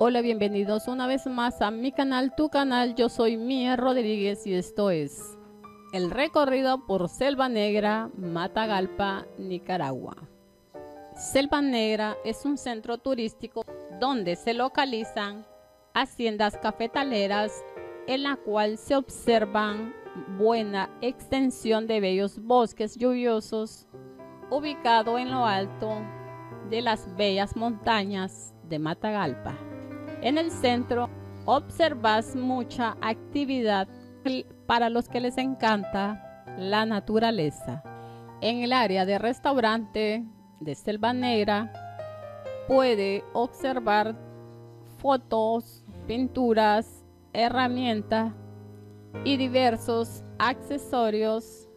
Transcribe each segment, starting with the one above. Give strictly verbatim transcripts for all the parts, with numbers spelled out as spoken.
Hola, bienvenidos una vez más a mi canal, tu canal. Yo soy Mía Rodríguez y esto es el recorrido por Selva Negra, Matagalpa, Nicaragua. Selva Negra es un centro turístico donde se localizan haciendas cafetaleras en la cual se observan buena extensión de bellos bosques lluviosos ubicado en lo alto de las bellas montañas de Matagalpa. En el centro observas mucha actividad para los que les encanta la naturaleza. En el área de restaurante de Selva Negra puede observar fotos, pinturas, herramientas y diversos accesorios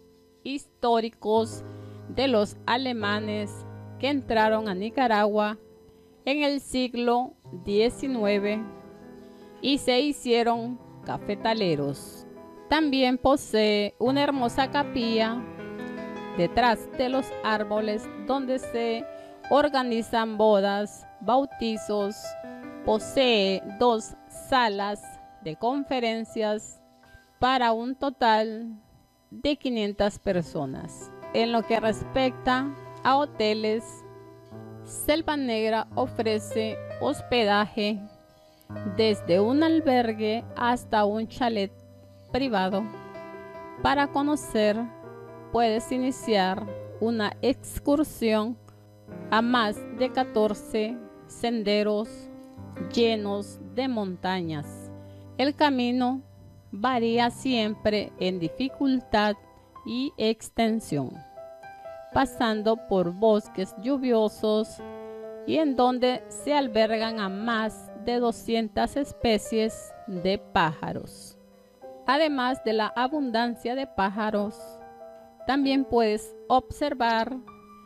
históricos de los alemanes que entraron a Nicaragua en el siglo diecinueve y se hicieron cafetaleros. También posee una hermosa capilla detrás de los árboles donde se organizan bodas, bautizos. Posee dos salas de conferencias para un total de quinientas personas. En lo que respecta a hoteles, Selva Negra ofrece hospedaje desde un albergue hasta un chalet privado. Para conocer, puedes iniciar una excursión a más de catorce senderos llenos de montañas. El camino varía siempre en dificultad y extensión, pasando por bosques lluviosos y en donde se albergan a más de doscientas especies de pájaros. Además de la abundancia de pájaros, también puedes observar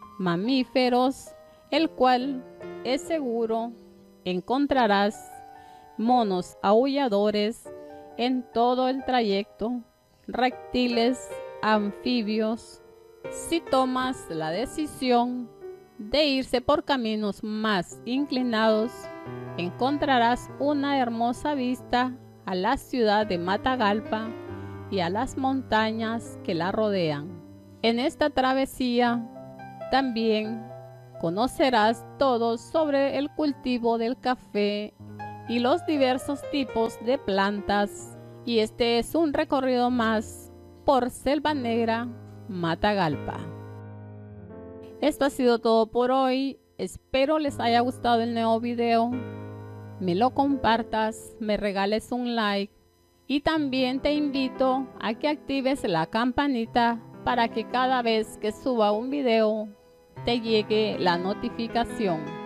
mamíferos, el cual es seguro encontrarás monos aulladores en todo el trayecto, reptiles, anfibios. Si tomas la decisión de irse por caminos más inclinados, encontrarás una hermosa vista a la ciudad de Matagalpa y a las montañas que la rodean. En esta travesía también conocerás todo sobre el cultivo del café y los diversos tipos de plantas, y este es un recorrido más por Selva Negra, Matagalpa. Esto ha sido todo por hoy. Espero les haya gustado el nuevo video, me lo compartas, me regales un like y también te invito a que actives la campanita para que cada vez que suba un video te llegue la notificación.